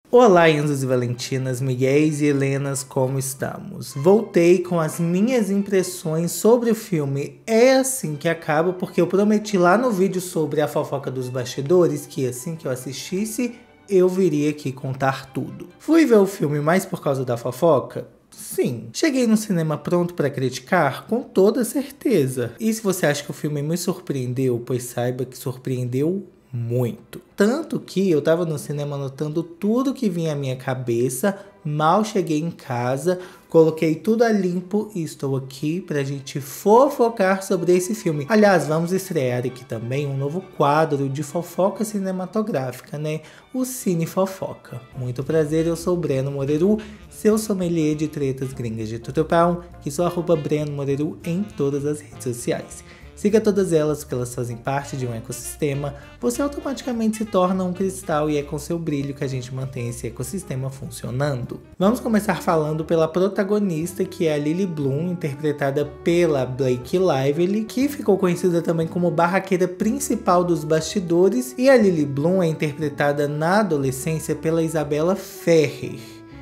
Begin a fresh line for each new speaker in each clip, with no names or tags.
Olá, Enzos e Valentinas, Miguéis e Helenas, como estamos? Voltei com as minhas impressões sobre o filme É Assim Que Acaba, porque eu prometi lá no vídeo sobre a fofoca dos bastidores que assim que eu assistisse, eu viria aqui contar tudo. Fui ver o filme mais por causa da fofoca? Sim. Cheguei no cinema pronto para criticar? Com toda certeza. E se você acha que o filme me surpreendeu, pois saiba que surpreendeu muito. Tanto que eu tava no cinema anotando tudo que vinha à minha cabeça, mal cheguei em casa, coloquei tudo a limpo e estou aqui pra gente fofocar sobre esse filme. Aliás, vamos estrear aqui também um novo quadro de fofoca cinematográfica, né? O Cine Fofoca. Muito prazer, eu sou o Breno Moreru, seu sommelier de tretas gringas de Tutupão, que sou @Breno Moreru em todas as redes sociais. Siga todas elas porque elas fazem parte de um ecossistema, você automaticamente se torna um cristal e é com seu brilho que a gente mantém esse ecossistema funcionando. Vamos começar falando pela protagonista, que é a Lily Bloom, interpretada pela Blake Lively, que ficou conhecida também como barraqueira principal dos bastidores, e a Lily Bloom é interpretada na adolescência pela Isabella Ferrer.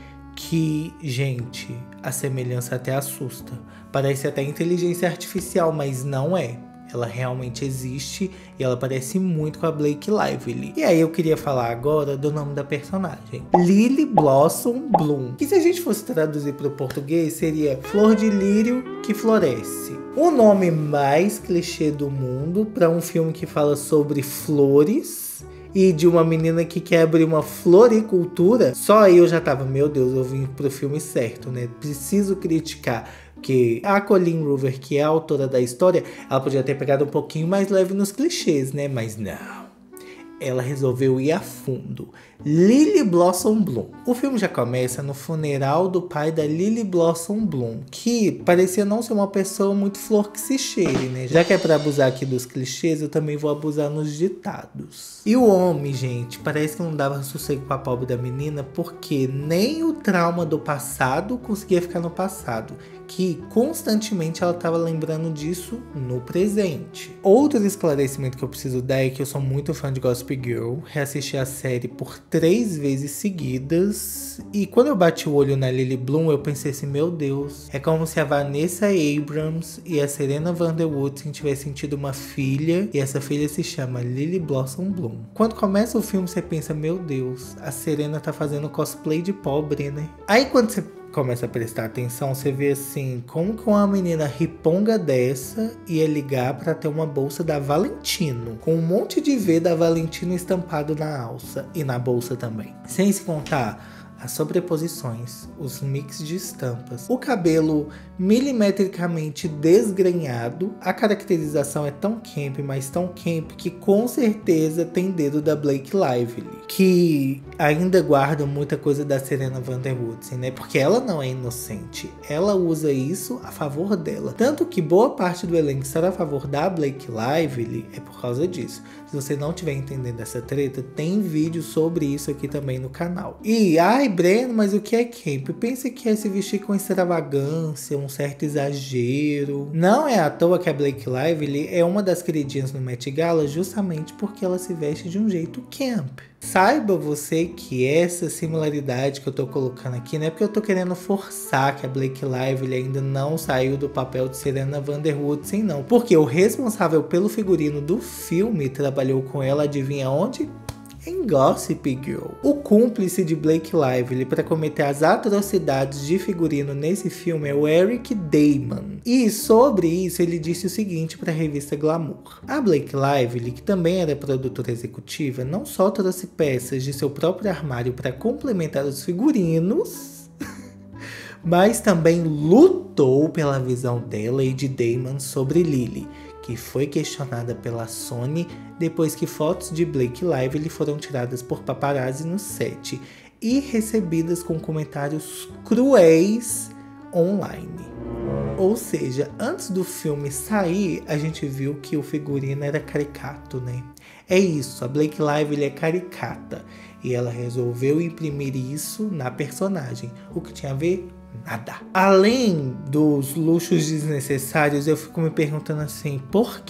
Que, gente, a semelhança até assusta. Parece até inteligência artificial, mas não é. Ela realmente existe e ela parece muito com a Blake Lively. E aí eu queria falar agora do nome da personagem. Lily Blossom Bloom. Que se a gente fosse traduzir para o português seria Flor de Lírio que Floresce. O nome mais clichê do mundo para um filme que fala sobre flores e de uma menina que quer abrir uma floricultura. Só aí eu já tava, meu Deus, eu vim pro filme certo, né? Preciso criticar que a Colleen Hoover, que é a autora da história, ela podia ter pegado um pouquinho mais leve nos clichês, né? Mas não. Ela resolveu ir a fundo. Lily Blossom Bloom. O filme já começa no funeral do pai da Lily Blossom Bloom, que parecia não ser uma pessoa muito flor que se cheire, né? Já que é pra abusar aqui dos clichês, eu também vou abusar nos ditados. E o homem, gente, parece que não dava sossego pra pobre da menina, porque nem o trauma do passado conseguia ficar no passado, que constantemente ela estava lembrando disso no presente. Outro esclarecimento que eu preciso dar é que eu sou muito fã de Gossip Girl, reassisti a série por 3 vezes seguidas, e quando eu bati o olho na Lily Bloom, eu pensei assim, meu Deus, é como se a Vanessa Abrams e a Serena Van Der Woodsen tivessem tido uma filha, e essa filha se chama Lily Blossom Bloom. Quando começa o filme, você pensa, meu Deus, a Serena tá fazendo cosplay de pobre, né? Aí quando você começa a prestar atenção, você vê assim, como que uma menina riponga dessa ia ligar pra ter uma bolsa da Valentino, com um monte de V da Valentino estampado na alça e na bolsa também. Sem se contar as sobreposições, os mix de estampas, o cabelo milimetricamente desgrenhado. A caracterização é tão camp, mas tão camp, que com certeza tem dedo da Blake Lively, que ainda guarda muita coisa da Serena Van Der Woodsen, né? Porque ela não é inocente, ela usa isso a favor dela. Tanto que boa parte do elenco estar a favor da Blake Lively é por causa disso. Se você não estiver entendendo essa treta, tem vídeo sobre isso aqui também no canal. E, ai Breno, mas o que é camp? Pensa que é se vestir com extravagância, um certo exagero. Não é à toa que a Blake Lively é uma das queridinhas no Met Gala justamente porque ela se veste de um jeito camp. Saiba você que essa similaridade que eu tô colocando aqui não é porque eu tô querendo forçar que a Blake Lively ainda não saiu do papel de Serena Van Der Woodsen, não. Porque o responsável pelo figurino do filme trabalhou com ela, adivinha onde? Em Gossip Girl. O cúmplice de Blake Lively para cometer as atrocidades de figurino nesse filme é o Eric Damon. E sobre isso ele disse o seguinte para a revista Glamour: a Blake Lively, que também era produtora executiva, não só trouxe peças de seu próprio armário para complementar os figurinos, mas também lutou pela visão dela e de Damon sobre Lily, que foi questionada pela Sony depois que fotos de Blake Lively foram tiradas por paparazzi no set e recebidas com comentários cruéis online. Ou seja, antes do filme sair, a gente viu que o figurino era caricato, né? É isso, a Blake Lively é caricata e ela resolveu imprimir isso na personagem. O que tinha a ver? Nada. Além dos luxos desnecessários, eu fico me perguntando assim, por que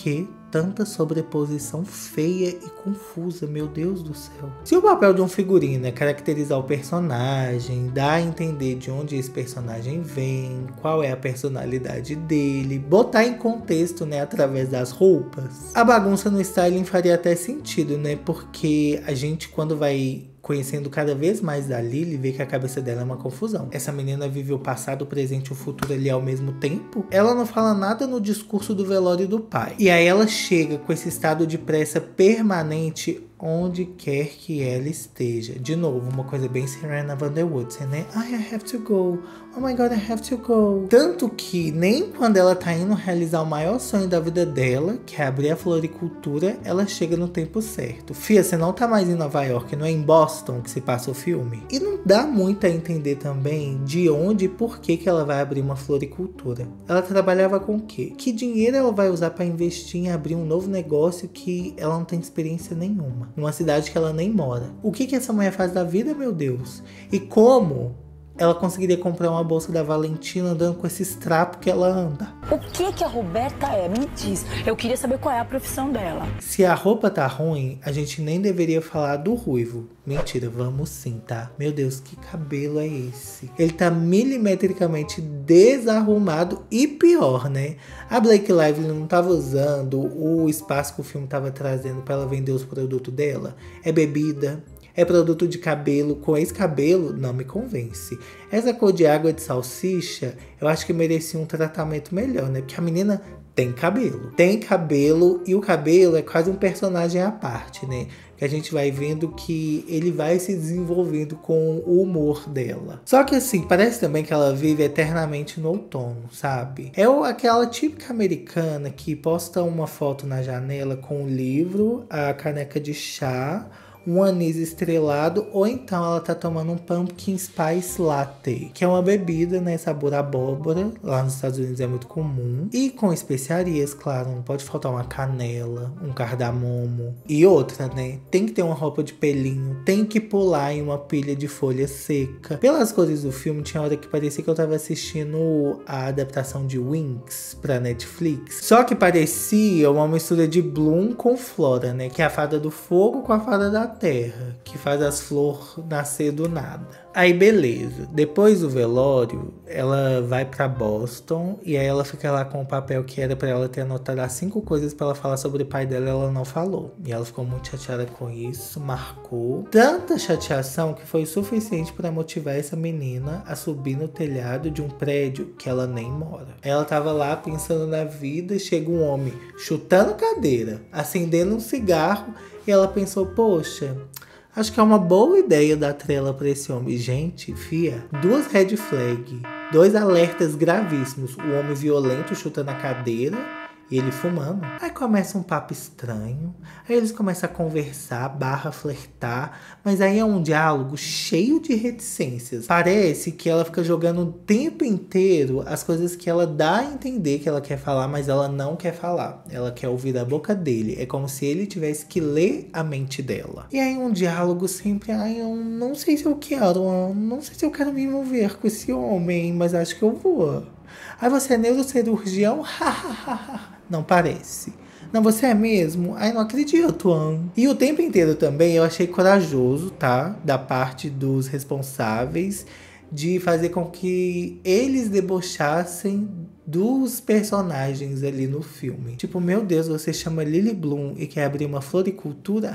tanta sobreposição feia e confusa, meu Deus do céu. Se o papel de um figurino é caracterizar o personagem, dar a entender de onde esse personagem vem, qual é a personalidade dele, botar em contexto, né, através das roupas, a bagunça no styling faria até sentido, né, porque a gente, quando vai conhecendo cada vez mais da Lily, vê que a cabeça dela é uma confusão. Essa menina vive o passado, o presente e o futuro ali ao mesmo tempo. Ela não fala nada no discurso do velório do pai. E aí ela chega com esse estado de pressa permanente onde quer que ela esteja. De novo, uma coisa bem Serena Van Der Woodsen, né? I have to go. Oh my God, I have to go. Tanto que nem quando ela tá indo realizar o maior sonho da vida dela, que é abrir a floricultura, ela chega no tempo certo. Fia, você não tá mais em Nova York, não é em Boston que se passa o filme? E não dá muito a entender também de onde e por que ela vai abrir uma floricultura. Ela trabalhava com o quê? Que dinheiro ela vai usar para investir em abrir um novo negócio que ela não tem experiência nenhuma? Numa cidade que ela nem mora. O que essa mulher faz da vida, meu Deus? E como ela conseguiria comprar uma bolsa da Valentina andando com esses trapos que ela anda?
O que a Roberta é? Me diz. Eu queria saber qual é a profissão dela.
Se a roupa tá ruim, a gente nem deveria falar do ruivo. Mentira, vamos sim, tá? Meu Deus, que cabelo é esse? Ele tá milimetricamente desarrumado e pior, né? A Blake Lively não tava usando o espaço que o filme tava trazendo pra ela vender os produtos dela. É bebida, é produto de cabelo. Com esse cabelo, não me convence. Essa cor de água de salsicha, eu acho que merecia um tratamento melhor, né? Porque a menina tem cabelo. Tem cabelo e o cabelo é quase um personagem à parte, né? Que a gente vai vendo que ele vai se desenvolvendo com o humor dela. Só que assim, parece também que ela vive eternamente no outono, sabe? É aquela típica americana que posta uma foto na janela com o livro, a caneca de chá, um anis estrelado, ou então ela tá tomando um pumpkin spice latte, que é uma bebida, né, sabor abóbora, lá nos Estados Unidos é muito comum, e com especiarias, claro, não pode faltar uma canela, um cardamomo, e outra, né, tem que ter uma roupa de pelinho, tem que pular em uma pilha de folha seca. Pelas cores do filme, tinha hora que parecia que eu tava assistindo a adaptação de Winx pra Netflix, só que parecia uma mistura de Bloom com Flora, né, que é a fada do fogo com a fada da terra, que faz as flores nascer do nada. Aí beleza, depois do velório, ela vai pra Boston e aí ela fica lá com o papel que era pra ela ter anotado as 5 coisas pra ela falar sobre o pai dela, ela não falou. E ela ficou muito chateada com isso, marcou. Tanta chateação que foi suficiente pra motivar essa menina a subir no telhado de um prédio que ela nem mora. Ela tava lá pensando na vida, chega um homem chutando cadeira, acendendo um cigarro, e ela pensou, poxa, acho que é uma boa ideia dar trela pra esse homem. Gente, fia, 2 red flag, 2 alertas gravíssimos. O homem violento chutando a cadeira e ele fumando. Aí começa um papo estranho. Aí eles começam a conversar, flertar. Mas aí é um diálogo cheio de reticências. Parece que ela fica jogando o tempo inteiro as coisas que ela dá a entender que ela quer falar, mas ela não quer falar. Ela quer ouvir da boca dele. É como se ele tivesse que ler a mente dela. E aí um diálogo sempre, eu não sei se eu quero, não sei se eu quero me envolver com esse homem, mas acho que eu vou. Aí você é neurocirurgião? Não parece. Não, você é mesmo? Ai, não acredito, E o tempo inteiro também eu achei corajoso, tá? Da parte dos responsáveis de fazer com que eles debochassem dos personagens ali no filme. Tipo, meu Deus, você chama Lily Bloom e quer abrir uma floricultura?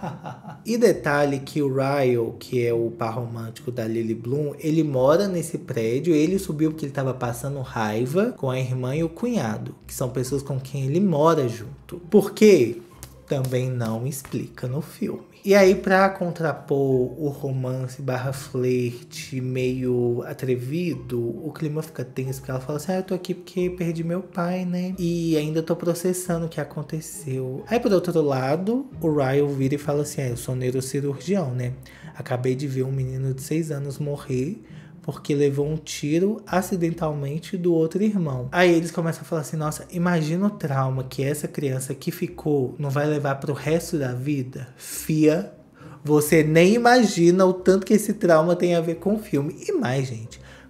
E detalhe que o Ryle, que é o par romântico da Lily Bloom, ele mora nesse prédio. Ele subiu porque ele tava passando raiva com a irmã e o cunhado, que são pessoas com quem ele mora junto. Por quê? Também não explica no filme. E aí, pra contrapor o romance / flerte meio atrevido, o clima fica tenso, porque ela fala assim, eu tô aqui porque perdi meu pai, né? E ainda tô processando o que aconteceu. Aí, por outro lado, o Ryle vira e fala assim, eu sou neurocirurgião, né? Acabei de ver um menino de 6 anos morrer porque levou um tiro acidentalmente do outro irmão. Aí eles começam a falar assim, nossa, imagina o trauma que essa criança que ficou não vai levar pro resto da vida. Fia, você nem imagina o tanto que esse trauma tem a ver com o filme. E mais, gente,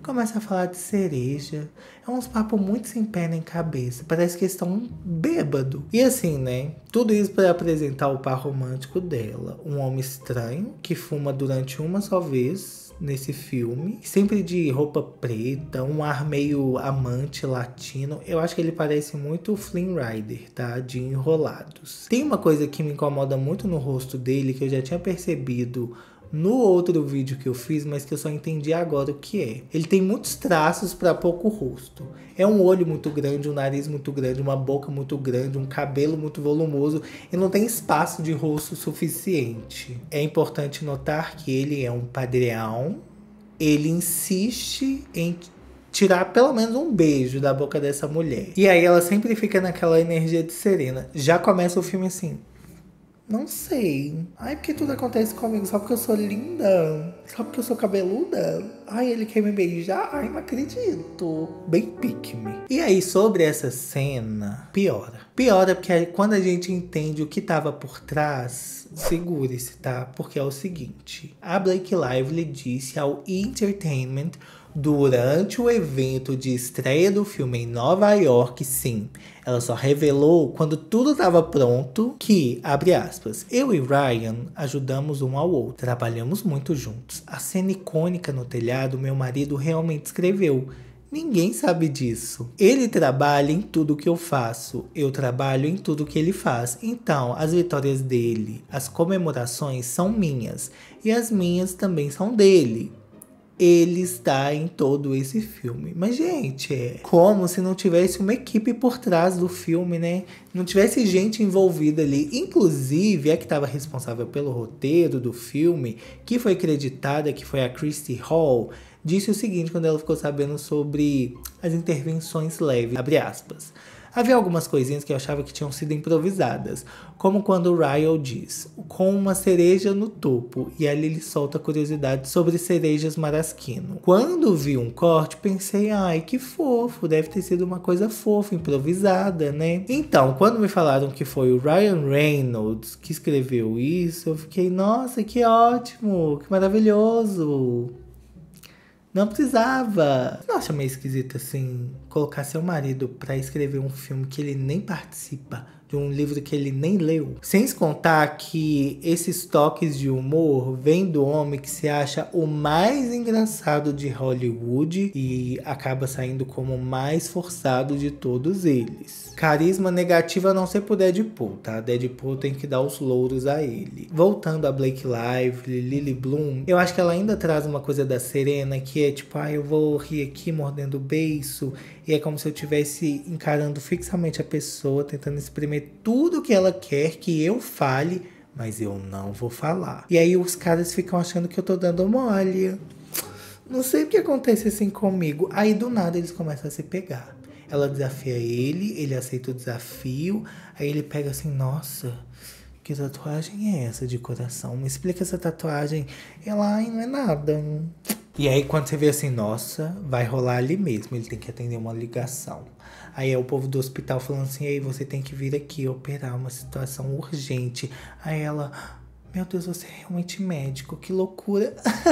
Começa a falar de cereja. É uns papos muito sem pé nem cabeça. Parece que eles estão bêbado. E assim, né? Tudo isso para apresentar o par romântico dela. Um homem estranho que fuma durante uma só vez nesse filme. Sempre de roupa preta, um ar meio amante latino. Eu acho que ele parece muito o Flynn Rider, tá? De Enrolados. Tem uma coisa que me incomoda muito no rosto dele, que eu já tinha percebido no outro vídeo que eu fiz, mas que eu só entendi agora o que é. Ele tem muitos traços para pouco rosto. É um olho muito grande, um nariz muito grande, uma boca muito grande, um cabelo muito volumoso e não tem espaço de rosto suficiente. É importante notar que ele é um padrão. Ele insiste em tirar pelo menos um beijo da boca dessa mulher. E aí ela sempre fica naquela energia de Serena. Já começa o filme assim: não sei. Ai, porque tudo acontece comigo só porque eu sou linda. Só porque eu sou cabeluda. Ai, ele quer me beijar? Ai, não acredito. Bem pique-me. E aí, sobre essa cena, piora. Piora porque aí, quando a gente entende o que tava por trás, segure-se, tá? Porque é o seguinte. A Blake Lively disse ao E! Entertainment durante o evento de estreia do filme em Nova York, sim, ela só revelou quando tudo estava pronto que, abre aspas, eu e Ryan ajudamos um ao outro, trabalhamos muito juntos. A cena icônica no telhado, meu marido realmente escreveu. Ninguém sabe disso. Ele trabalha em tudo que eu faço. Eu trabalho em tudo que ele faz. Então, as vitórias dele, as comemorações são minhas. E as minhas também são dele. Ele está em todo esse filme. Mas, gente, é como se não tivesse uma equipe por trás do filme, né? Não tivesse gente envolvida ali. Inclusive, a que estava responsável pelo roteiro do filme, que foi creditada, que foi a Christy Hall, disse o seguinte quando ela ficou sabendo sobre as intervenções leves, abre aspas. Havia algumas coisinhas que eu achava que tinham sido improvisadas, como quando o Ryan diz, com uma cereja no topo, e ali ele solta curiosidade sobre cerejas maraschino. Quando vi um corte, pensei, ai, que fofo, deve ter sido uma coisa fofa, improvisada, né? Então, quando me falaram que foi o Ryan Reynolds que escreveu isso, eu fiquei, nossa, que ótimo, que maravilhoso. Não precisava. Não acha meio esquisito, assim, colocar seu marido pra escrever um filme que ele nem participa, de um livro que ele nem leu? Sem se contar que esses toques de humor vêm do homem que se acha o mais engraçado de Hollywood e acaba saindo como o mais forçado de todos eles. Carisma negativo a não ser pro Deadpool, tá? Deadpool tem que dar os louros a ele. Voltando a Blake Lively, Lily Bloom, eu acho que ela ainda traz uma coisa da Serena que é tipo, eu vou rir aqui mordendo o beiço, e é como se eu estivesse encarando fixamente a pessoa, tentando exprimir tudo que ela quer que eu fale, mas eu não vou falar. E aí os caras ficam achando que eu tô dando mole. Não sei o que acontece assim comigo. Aí do nada eles começam a se pegar. Ela desafia ele aceita o desafio. Aí ele pega assim, nossa, que tatuagem é essa de coração? Me explica essa tatuagem. Ela, ai, não é nada. E aí quando você vê assim, nossa, vai rolar ali mesmo. Ele tem que atender uma ligação. Aí é o povo do hospital falando assim, ei, você tem que vir aqui operar uma situação urgente. Aí ela, meu Deus, você é realmente médico, que loucura.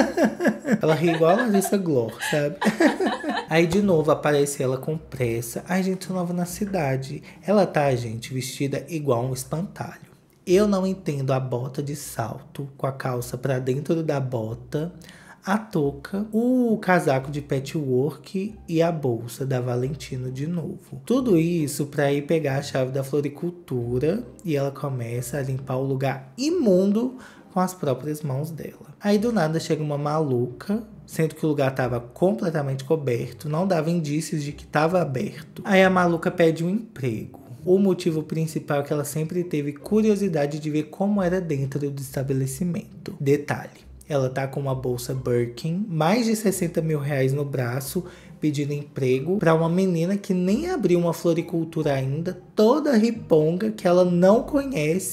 Ela ri igual a Larissa Glor, sabe? Aí de novo aparece ela com pressa. Ai, gente, sou nova na cidade. Ela tá, gente, vestida igual um espantalho. Eu não entendo a bota de salto com a calça pra dentro da bota, a touca, o casaco de patchwork e a bolsa da Valentino de novo. Tudo isso pra ir pegar a chave da floricultura e ela começa a limpar o lugar imundo com as próprias mãos dela. Aí do nada chega uma maluca, sendo que o lugar estava completamente coberto, não dava indícios de que estava aberto. Aí a maluca pede um emprego. O motivo principal é que ela sempre teve curiosidade de ver como era dentro do estabelecimento. Detalhe. Ela tá com uma bolsa Birkin, mais de 60 mil reais no braço, pedindo emprego para uma menina que nem abriu uma floricultura ainda, toda riponga, que ela não conhece,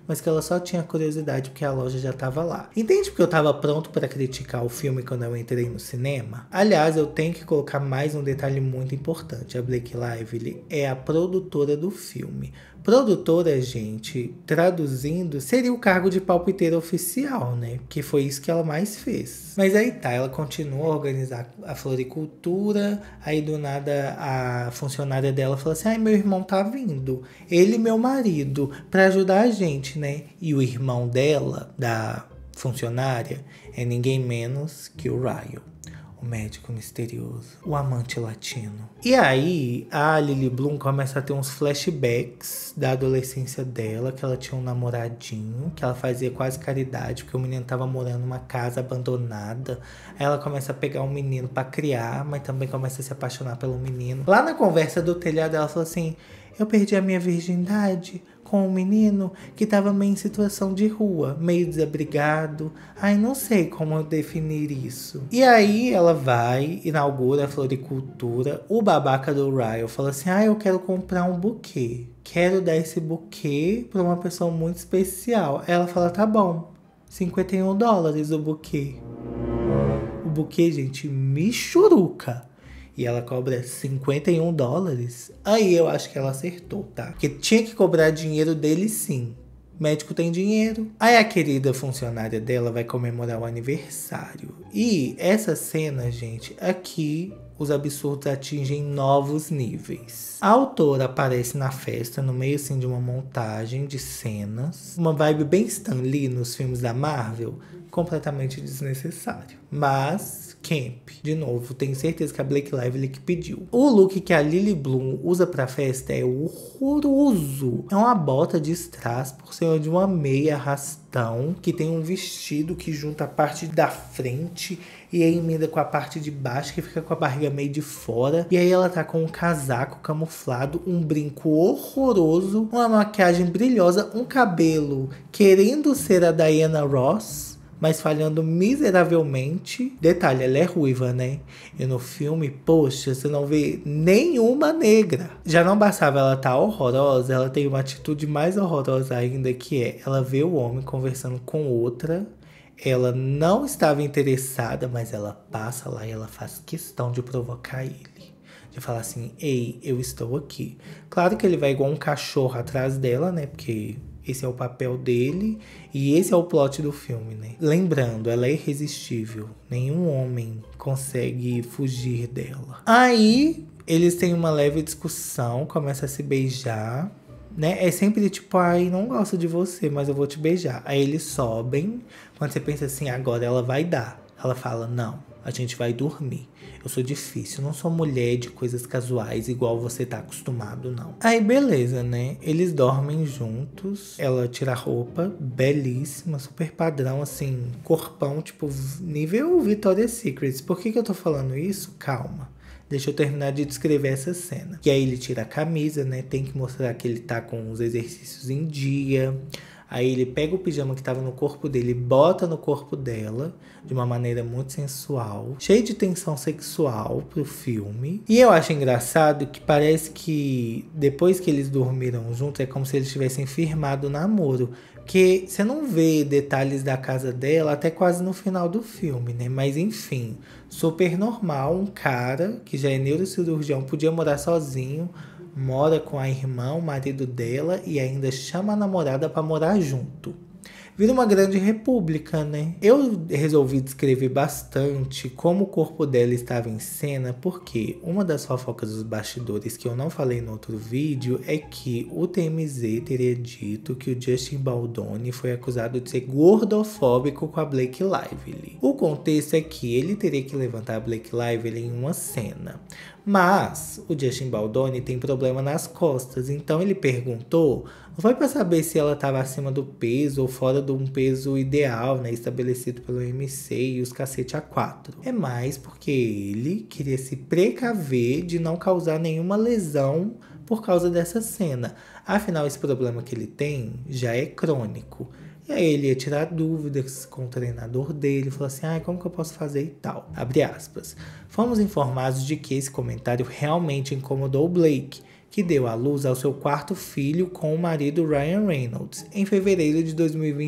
mas que ela só tinha curiosidade porque a loja já tava lá. Entende porque eu tava pronto para criticar o filme quando eu entrei no cinema? Aliás, eu tenho que colocar mais um detalhe muito importante. A Blake Lively é a produtora do filme. Produtora, gente, traduzindo, seria o cargo de palpiteira oficial, né? Que foi isso que ela mais fez. Mas aí tá, ela continua a organizar a floricultura, aí do nada a funcionária dela fala assim, ai, meu irmão tá vindo, ele e meu marido, pra ajudar a gente, né? E o irmão dela, da funcionária, é ninguém menos que o Ryan. O médico misterioso, o amante latino. E aí, a Lily Bloom começa a ter uns flashbacks da adolescência dela, que ela tinha um namoradinho, que ela fazia quase caridade, porque o menino tava morando numa casa abandonada. Aí ela começa a pegar um menino pra criar, mas também começa a se apaixonar pelo menino. Lá na conversa do telhado, ela falou assim, eu perdi a minha virgindade com um menino que tava meio em situação de rua, meio desabrigado. Ai, não sei como definir isso. E aí ela vai, inaugura a floricultura. O babaca do Ryan fala assim, eu quero comprar um buquê. Quero dar esse buquê pra uma pessoa muito especial. Ela fala, tá bom, $51 o buquê. O buquê, gente, michuruca. E ela cobra $51. Aí eu acho que ela acertou, tá? Porque tinha que cobrar dinheiro dele sim. Médico tem dinheiro. Aí a querida funcionária dela vai comemorar o aniversário. E essa cena, gente, aqui os absurdos atingem novos níveis. A autora aparece na festa, no meio assim de uma montagem de cenas. Uma vibe bem Stan Lee nos filmes da Marvel. Completamente desnecessário. Mas, camp. De novo, tenho certeza que a Blake Lively que pediu. O look que a Lily Bloom usa pra festa é horroroso. É uma bota de strass por cima de uma meia arrastão, que tem um vestido que junta a parte da frente e aí emenda com a parte de baixo, que fica com a barriga meio de fora. E aí ela tá com um casaco camuflado, um brinco horroroso, uma maquiagem brilhosa, um cabelo querendo ser a Diana Ross, mas falhando miseravelmente. Detalhe, ela é ruiva, né? E no filme, poxa, você não vê nenhuma negra. Já não bastava ela tá horrorosa, ela tem uma atitude mais horrorosa ainda, que é, ela vê o homem conversando com outra, ela não estava interessada, mas ela passa lá e ela faz questão de provocar ele. De falar assim, ei, eu estou aqui. Claro que ele vai igual um cachorro atrás dela, né? Porque esse é o papel dele e esse é o plot do filme, né? Lembrando, ela é irresistível. Nenhum homem consegue fugir dela. Aí, eles têm uma leve discussão, começam a se beijar, né? É sempre tipo, ai, não gosto de você, mas eu vou te beijar. Aí eles sobem, quando você pensa assim, agora ela vai dar. Ela fala, não, a gente vai dormir. Eu sou difícil, não sou mulher de coisas casuais igual você tá acostumado, não. Aí beleza, né? Eles dormem juntos, ela tira a roupa, belíssima, super padrão, assim, corpão, tipo, nível Victoria's Secret. Por que eu tô falando isso? Calma. Deixa eu terminar de descrever essa cena. E aí ele tira a camisa, né? Tem que mostrar que ele tá com os exercícios em dia. Aí ele pega o pijama que tava no corpo dele e bota no corpo dela, de uma maneira muito sensual, cheio de tensão sexual pro filme. E eu acho engraçado que parece que depois que eles dormiram juntos, é como se eles tivessem firmado o namoro. Porque você não vê detalhes da casa dela até quase no final do filme, né? Mas enfim, super normal, um cara que já é neurocirurgião, podia morar sozinho, mora com a irmã, o marido dela, e ainda chama a namorada pra morar junto. Vira uma grande república, né? Eu resolvi descrever bastante como o corpo dela estava em cena, porque uma das fofocas dos bastidores que eu não falei no outro vídeo é que o TMZ teria dito que o Justin Baldoni foi acusado de ser gordofóbico com a Blake Lively. O contexto é que ele teria que levantar a Blake Lively em uma cena. Mas o Justin Baldoni tem problema nas costas, então ele perguntou, não foi para saber se ela estava acima do peso ou fora de um peso ideal, né, estabelecido pelo MC e os cacete A4. É mais porque ele queria se precaver de não causar nenhuma lesão por causa dessa cena. Afinal, esse problema que ele tem já é crônico. E aí ele ia tirar dúvidas com o treinador dele, falou assim, como que eu posso fazer e tal. Abre aspas. Fomos informados de que esse comentário realmente incomodou o Blake, que deu à luz ao seu quarto filho com o marido Ryan Reynolds, em fevereiro de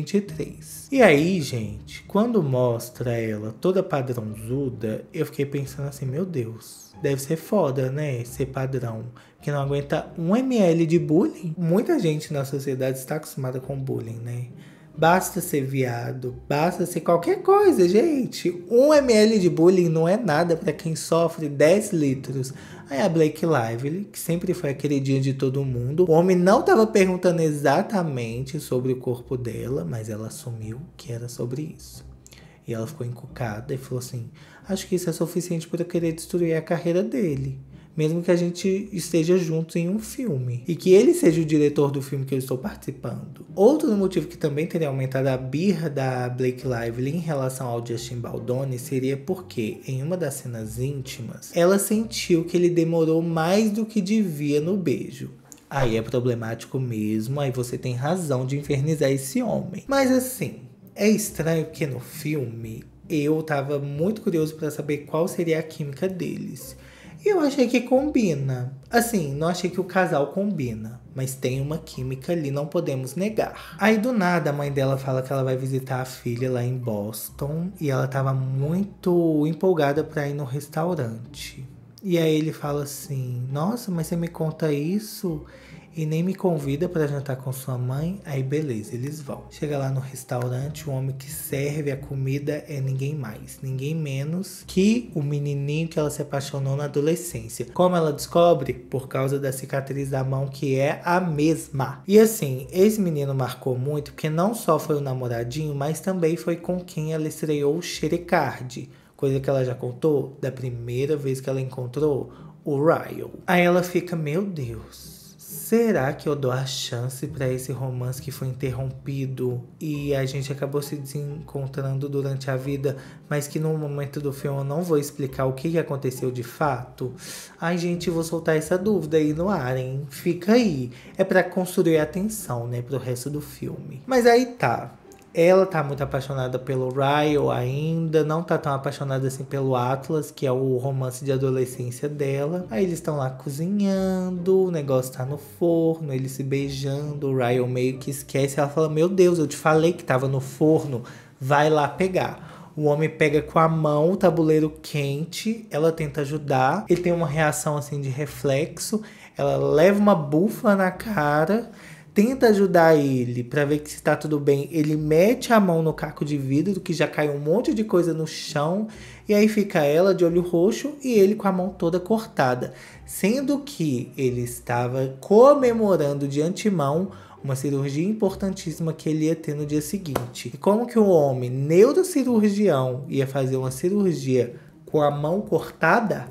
2023. E aí, gente, quando mostra ela toda padrãozuda, eu fiquei pensando assim, meu Deus, deve ser foda, né, ser padrão, que não aguenta 1 ml de bullying. Muita gente na sociedade está acostumada com bullying, né? Basta ser viado, basta ser qualquer coisa, gente. 1 ml de bullying não é nada para quem sofre 10 litros. Aí a Blake Lively, que sempre foi a queridinha de todo mundo. O homem não tava perguntando exatamente sobre o corpo dela, mas ela assumiu que era sobre isso. E ela ficou encucada e falou assim, acho que isso é suficiente para eu querer destruir a carreira dele. Mesmo que a gente esteja juntos em um filme. E que ele seja o diretor do filme que eu estou participando. Outro motivo que também teria aumentado a birra da Blake Lively em relação ao Justin Baldoni seria porque, em uma das cenas íntimas, ela sentiu que ele demorou mais do que devia no beijo. Aí é problemático mesmo, aí você tem razão de infernizar esse homem. Mas assim, é estranho porque no filme eu tava muito curioso para saber qual seria a química deles. E eu achei que combina. Assim, não achei que o casal combina, mas tem uma química ali, não podemos negar. Aí do nada a mãe dela fala que ela vai visitar a filha lá em Boston e ela tava muito empolgada para ir no restaurante. E aí ele fala assim, nossa, mas você me conta isso e nem me convida para jantar com sua mãe? Aí beleza, eles vão. Chega lá no restaurante, o homem que serve a comida é ninguém mais, ninguém menos que o menininho que ela se apaixonou na adolescência. Como ela descobre? Por causa da cicatriz da mão, que é a mesma. E assim, esse menino marcou muito porque não só foi o namoradinho, mas também foi com quem ela estreou o Xerecard. Coisa que ela já contou da primeira vez que ela encontrou o Ryan. Aí ela fica, meu Deus, será que eu dou a chance para esse romance que foi interrompido e a gente acabou se desencontrando durante a vida, mas que no momento do filme eu não vou explicar o que aconteceu de fato? Ai, gente, vou soltar essa dúvida aí no ar, hein? Fica aí. É para construir a tensão, né, pro resto do filme. Mas aí tá. Ela tá muito apaixonada pelo Ryan ainda, não tá tão apaixonada assim pelo Atlas, que é o romance de adolescência dela. Aí eles estão lá cozinhando, o negócio tá no forno, eles se beijando, o Ryan meio que esquece. Ela fala, meu Deus, eu te falei que tava no forno, vai lá pegar. O homem pega com a mão o tabuleiro quente, ela tenta ajudar, ele tem uma reação assim de reflexo, ela leva uma bufa na cara, tenta ajudar ele pra ver que se tá tudo bem. Ele mete a mão no caco de vidro, que já caiu um monte de coisa no chão. E aí fica ela de olho roxo e ele com a mão toda cortada. Sendo que ele estava comemorando de antemão uma cirurgia importantíssima que ele ia ter no dia seguinte. E como que o homem, neurocirurgião, ia fazer uma cirurgia com a mão cortada?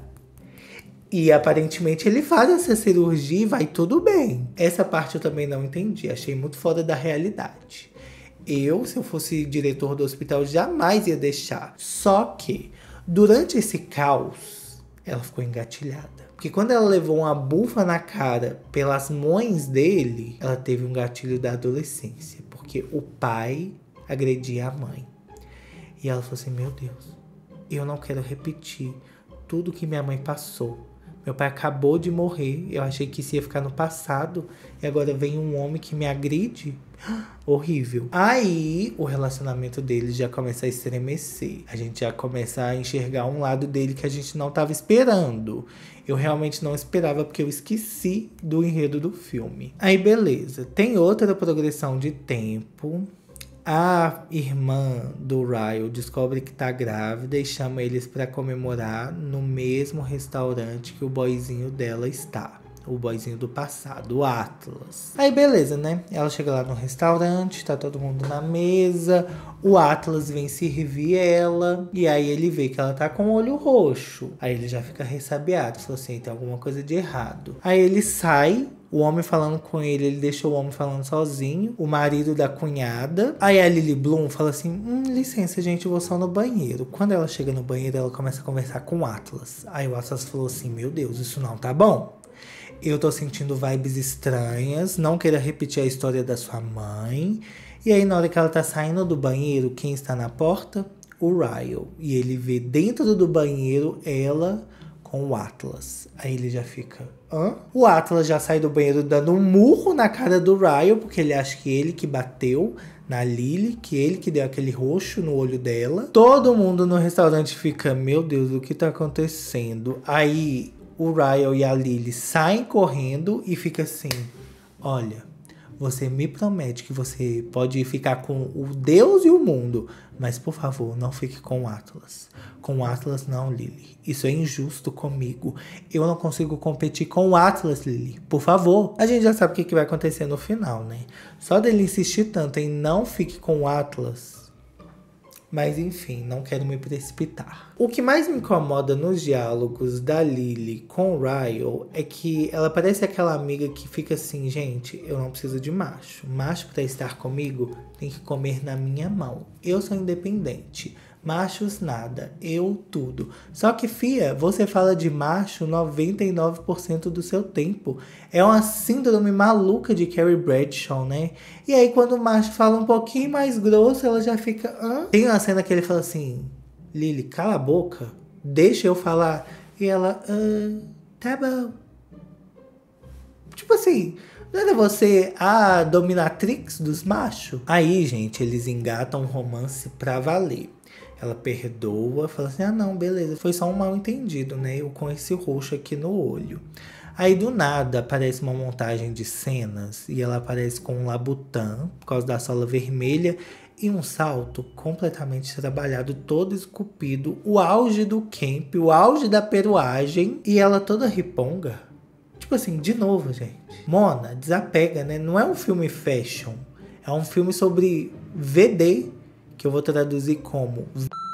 E aparentemente ele faz essa cirurgia e vai tudo bem. Essa parte eu também não entendi. Achei muito fora da realidade. Eu, se eu fosse diretor do hospital, jamais ia deixar. Só que, durante esse caos, ela ficou engatilhada. Porque quando ela levou uma bufa na cara pelas mães dele, ela teve um gatilho da adolescência. Porque o pai agredia a mãe. E ela falou assim, meu Deus, eu não quero repetir tudo que minha mãe passou. Meu pai acabou de morrer, eu achei que isso ia ficar no passado, e agora vem um homem que me agride. Horrível. Aí, o relacionamento deles já começa a estremecer. A gente já começa a enxergar um lado dele que a gente não estava esperando. Eu realmente não esperava, porque eu esqueci do enredo do filme. Aí, beleza. Tem outra progressão de tempo. A irmã do Ryan descobre que tá grávida e chama eles pra comemorar no mesmo restaurante que o boyzinho dela está. O boyzinho do passado, o Atlas. Aí beleza, né? Ela chega lá no restaurante, tá todo mundo na mesa. O Atlas vem servir ela. E aí ele vê que ela tá com o olho roxo. Aí ele já fica ressabiado. Falou assim, tem alguma coisa de errado. Aí ele sai. O homem falando com ele deixou o homem falando sozinho. O marido da cunhada. Aí a Lily Bloom fala assim, licença, gente, eu vou só no banheiro. Quando ela chega no banheiro, ela começa a conversar com o Atlas. Aí o Atlas falou assim, meu Deus, isso não tá bom. Eu tô sentindo vibes estranhas, não queira repetir a história da sua mãe. E aí na hora que ela tá saindo do banheiro, quem está na porta? O Ryan. E ele vê dentro do banheiro ela com o Atlas. Aí ele já fica, hã? O Atlas já sai do banheiro dando um murro na cara do Ryan, porque ele acha que ele que bateu na Lily, que ele que deu aquele roxo no olho dela. Todo mundo no restaurante fica, meu Deus, o que tá acontecendo? Aí o Ryan e a Lily saem correndo e fica assim, olha, você me promete que você pode ficar com o Deus e o mundo, mas por favor, não fique com o Atlas. Com o Atlas não, Lily. Isso é injusto comigo. Eu não consigo competir com o Atlas, Lily. Por favor. A gente já sabe o que vai acontecer no final, né? Só dele insistir tanto em não fique com o Atlas. Mas enfim, não quero me precipitar. O que mais me incomoda nos diálogos da Lily com o Ryan é que ela parece aquela amiga que fica assim, gente, eu não preciso de macho. Macho pra estar comigo tem que comer na minha mão. Eu sou independente. Machos nada, eu tudo. Só que, fia, você fala de macho 99% do seu tempo. É uma síndrome maluca de Carrie Bradshaw, né? E aí quando o macho fala um pouquinho mais grosso, ela já fica, hã? Tem uma cena que ele fala assim, Lily, cala a boca, deixa eu falar. E ela, tá bom. Tipo assim, não era você a dominatrix dos machos? Aí, gente, eles engatam um romance pra valer. Ela perdoa, fala assim, ah não, beleza, foi só um mal entendido, né? Eu com esse roxo aqui no olho. Aí do nada aparece uma montagem de cenas e ela aparece com um labutã, por causa da sola vermelha, e um salto completamente trabalhado, todo esculpido, o auge do camp, o auge da peruagem, e ela toda riponga. Tipo assim, de novo, gente. Mona, desapega, né? Não é um filme fashion, é um filme sobre VD, que eu vou traduzir como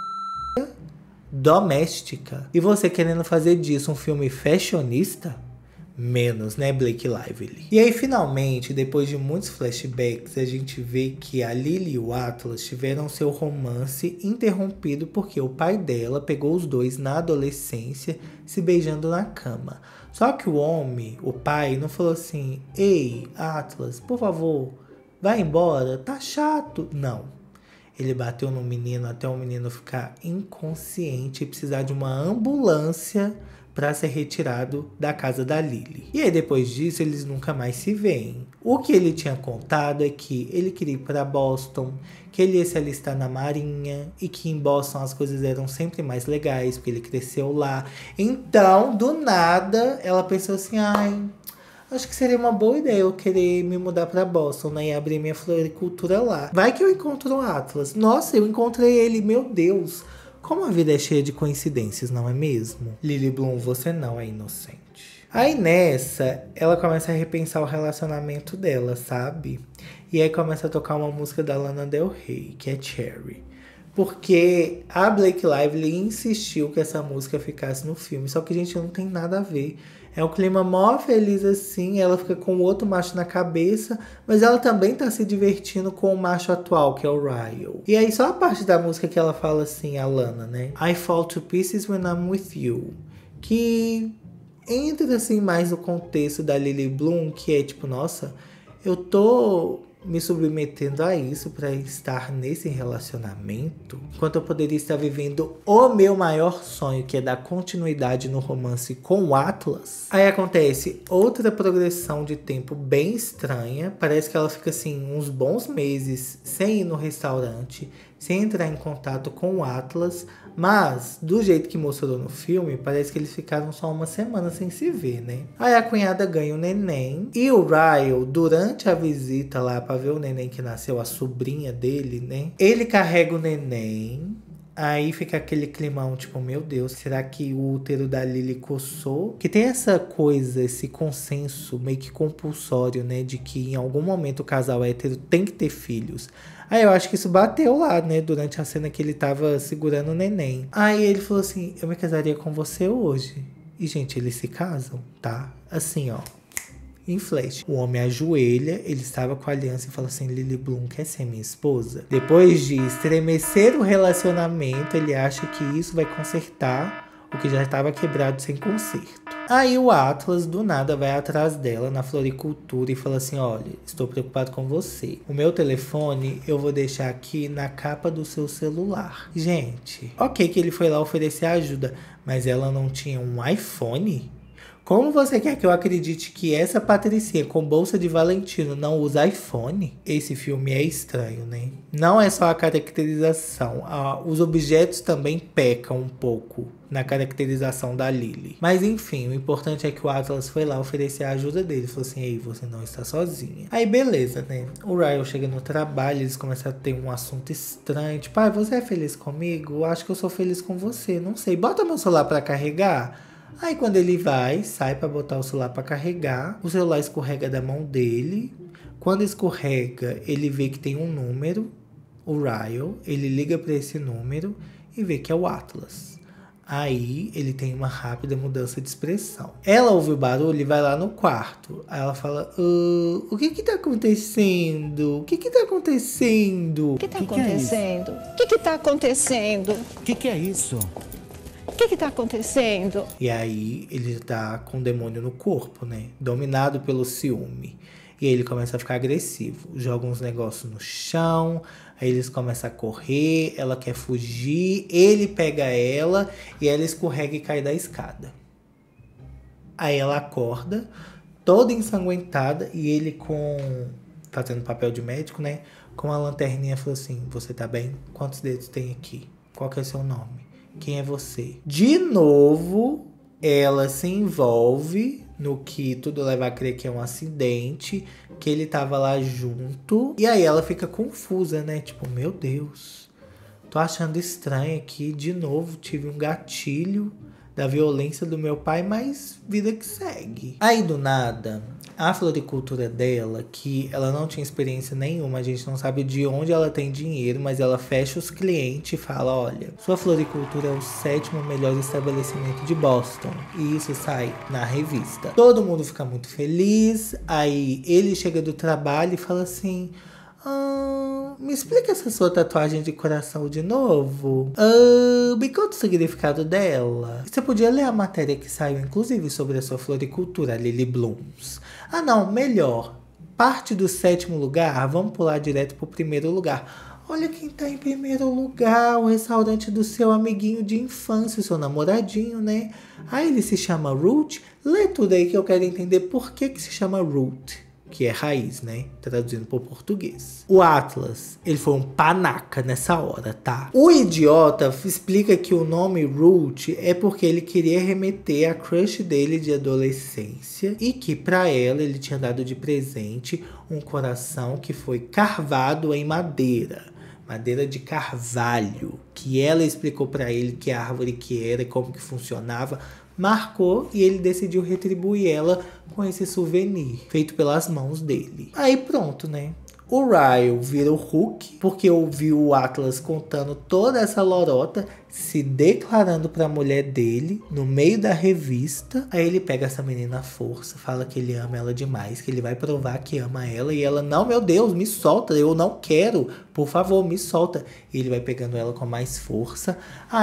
doméstica. E você querendo fazer disso um filme fashionista? Menos, né, Blake Lively? E aí, finalmente, depois de muitos flashbacks, a gente vê que a Lily e o Atlas tiveram seu romance interrompido porque o pai dela pegou os dois na adolescência se beijando na cama. Só que o homem, o pai, não falou assim, ei, Atlas, por favor, vai embora, tá chato. Não. Ele bateu no menino até o menino ficar inconsciente e precisar de uma ambulância para ser retirado da casa da Lily. E aí depois disso eles nunca mais se veem. O que ele tinha contado é que ele queria ir para Boston, que ele ia se alistar na marinha e que em Boston as coisas eram sempre mais legais porque ele cresceu lá. Então, do nada, ela pensou assim, ai, acho que seria uma boa ideia eu querer me mudar pra Boston, né? E abrir minha floricultura lá. Vai que eu encontro o Atlas. Nossa, eu encontrei ele, meu Deus. Como a vida é cheia de coincidências, não é mesmo? Lily Bloom, você não é inocente. Aí nessa, ela começa a repensar o relacionamento dela, sabe? E aí começa a tocar uma música da Lana Del Rey, que é Cherry. Porque a Blake Lively insistiu que essa música ficasse no filme. Só que, gente, não tem nada a ver. É um clima mó feliz assim, ela fica com o outro macho na cabeça, mas ela também tá se divertindo com o macho atual, que é o Ryan. E aí só a parte da música que ela fala assim, a Lana, né? I fall to pieces when I'm with you. Que entra assim mais no contexto da Lily Bloom, que é tipo, nossa, eu tô me submetendo a isso para estar nesse relacionamento, enquanto eu poderia estar vivendo o meu maior sonho, que é dar continuidade no romance com o Atlas. Aí acontece outra progressão de tempo bem estranha, parece que ela fica assim uns bons meses sem ir no restaurante, sem entrar em contato com o Atlas, mas do jeito que mostrou no filme, parece que eles ficaram só uma semana sem se ver, né? Aí a cunhada ganha o neném e o Ryan, durante a visita lá pra ver o neném que nasceu, a sobrinha dele, né? Ele carrega o neném. Aí fica aquele climão, tipo, meu Deus, será que o útero da Lily coçou? Que tem essa coisa, esse consenso meio que compulsório, né? De que em algum momento o casal hétero tem que ter filhos. Aí eu acho que isso bateu lá, né? Durante a cena que ele tava segurando o neném. Aí ele falou assim, eu me casaria com você hoje. E, gente, eles se casam, tá? Assim, ó. Em flash. O homem ajoelha, ele estava com a aliança e fala assim, Lily Bloom quer ser minha esposa? Depois de estremecer o relacionamento, ele acha que isso vai consertar o que já estava quebrado sem conserto. Aí o Atlas, do nada, vai atrás dela na floricultura e fala assim, olha, estou preocupado com você. O meu telefone eu vou deixar aqui na capa do seu celular. Gente, ok que ele foi lá oferecer ajuda, mas ela não tinha um iPhone? Como você quer que eu acredite que essa Patricinha com bolsa de Valentino não usa iPhone? Esse filme é estranho, né? Não é só a caracterização. Os objetos também pecam um pouco na caracterização da Lily. Mas enfim, o importante é que o Atlas foi lá oferecer a ajuda dele. Falou assim, ei, você não está sozinha. Aí beleza, né? O Ryan chega no trabalho, eles começam a ter um assunto estranho. Tipo, você é feliz comigo? Acho que eu sou feliz com você. Não sei, bota meu celular pra carregar. Aí quando ele sai pra botar o celular pra carregar, o celular escorrega da mão dele. Quando escorrega, ele vê que tem um número, o Ryan, ele liga pra esse número e vê que é o Atlas. Aí ele tem uma rápida mudança de expressão. Ela ouve o barulho e vai lá no quarto. Aí ela fala, o que tá acontecendo? O que tá acontecendo?
O que tá acontecendo? O que tá acontecendo?
O que é isso?
O que tá acontecendo?
E aí ele tá com o demônio no corpo, né? Dominado pelo ciúme. E aí ele começa a ficar agressivo. Joga uns negócios no chão. Aí eles começam a correr. Ela quer fugir. Ele pega ela. E ela escorrega e cai da escada. Aí ela acorda. Toda ensanguentada. E ele fazendo papel de médico, né? Com a lanterninha falou assim, você tá bem? Quantos dedos tem aqui? Qual que é o seu nome? Quem é você? De novo, ela se envolve no que tudo leva a crer que é um acidente, que ele tava lá junto. E aí ela fica confusa, né? Tipo, meu Deus, tô achando estranho aqui. De novo, tive um gatilho da violência do meu pai, mas vida que segue. Aí do nada, a floricultura dela, que ela não tinha experiência nenhuma, a gente não sabe de onde ela tem dinheiro, mas ela fecha os clientes e fala, olha, sua floricultura é o 7º melhor estabelecimento de Boston. E isso sai na revista. Todo mundo fica muito feliz, aí ele chega do trabalho e fala assim, me explica essa sua tatuagem de coração de novo. Me conta o significado dela. Você podia ler a matéria que saiu, inclusive, sobre a sua floricultura, Lily Blooms. Não, melhor. Parte do 7º lugar, vamos pular direto pro 1º lugar. Olha quem tá em 1º lugar, o restaurante do seu amiguinho de infância, o seu namoradinho, né? Aí ele se chama Root. Lê tudo aí que eu quero entender por que se chama Root. Que é raiz, né? Traduzindo para o português. O Atlas, ele foi um panaca nessa hora, tá? O idiota explica que o nome Root é porque ele queria remeter a crush dele de adolescência e que para ela ele tinha dado de presente um coração que foi carvado em madeira. Madeira de carvalho. Que ela explicou para ele que árvore que era e como que funcionava. Marcou e ele decidiu retribuir ela com esse souvenir feito pelas mãos dele. Aí pronto, né? O Ryan vira o Hulk porque ouviu o Atlas contando toda essa lorota, se declarando pra mulher dele no meio da revista. Aí ele pega essa menina à força, fala que ele ama ela demais, que ele vai provar que ama ela. E ela, não, meu Deus, me solta, eu não quero, por favor, me solta. E ele vai pegando ela com mais força.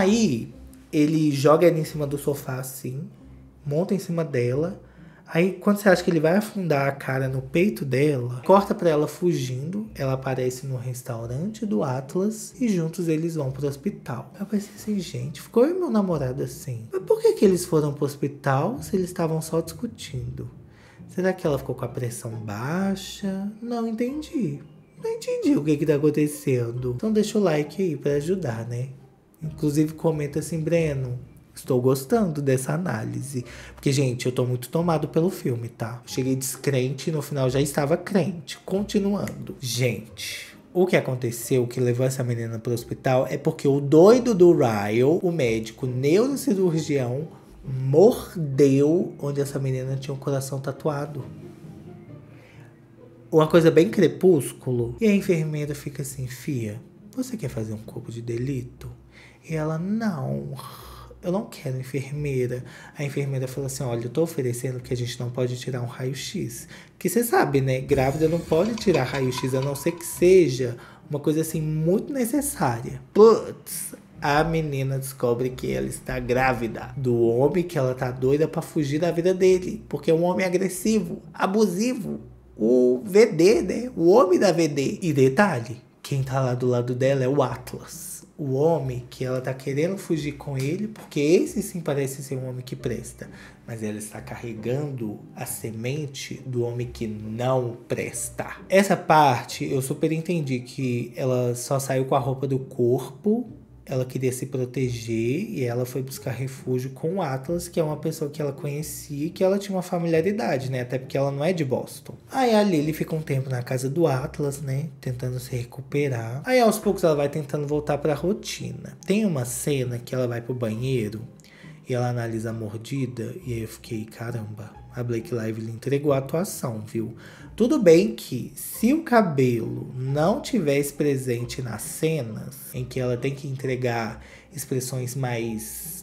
Aí ele joga ela em cima do sofá assim, monta em cima dela. Aí quando você acha que ele vai afundar a cara no peito dela, corta pra ela fugindo. Ela aparece no restaurante do Atlas e juntos eles vão pro hospital. Eu pensei assim, gente, ficou eu e meu namorado assim. Mas por que eles foram pro hospital se eles estavam só discutindo? Será que ela ficou com a pressão baixa? Não entendi. Não entendi o que tá acontecendo. Então deixa o like aí pra ajudar, né? Inclusive comenta assim, Breno, estou gostando dessa análise. Porque, gente, eu tô muito tomado pelo filme, tá? Cheguei descrente e no final já estava crente. Continuando. Gente, o que aconteceu, que levou essa menina pro hospital, é porque o doido do Ryan, o médico neurocirurgião, mordeu onde essa menina tinha um coração tatuado. Uma coisa bem crepúsculo. E a enfermeira fica assim, fia, você quer fazer um corpo de delito? E ela, não, eu não quero enfermeira. A enfermeira falou assim, olha, eu tô oferecendo porque a gente não pode tirar um raio-x. Porque você sabe, né, grávida não pode tirar raio-x, a não ser que seja uma coisa assim muito necessária. Putz, a menina descobre que ela está grávida do homem que ela tá doida pra fugir da vida dele. Porque é um homem agressivo, abusivo. O VD, né? O homem da VD. E detalhe, quem tá lá do lado dela é o Atlas. O homem que ela tá querendo fugir com ele, porque esse sim parece ser um homem que presta. Mas ela está carregando a semente do homem que não presta. Essa parte eu super entendi que ela só saiu com a roupa do corpo. Ela queria se proteger e ela foi buscar refúgio com o Atlas, que é uma pessoa que ela conhecia e que ela tinha uma familiaridade, né? Até porque ela não é de Boston. Aí a Lily fica um tempo na casa do Atlas, né? Tentando se recuperar. Aí aos poucos ela vai tentando voltar pra rotina. Tem uma cena que ela vai pro banheiro e ela analisa a mordida e aí eu fiquei, caramba, a Blake Lively entregou a atuação, viu? Tudo bem que se o cabelo não tivesse presente nas cenas em que ela tem que entregar expressões mais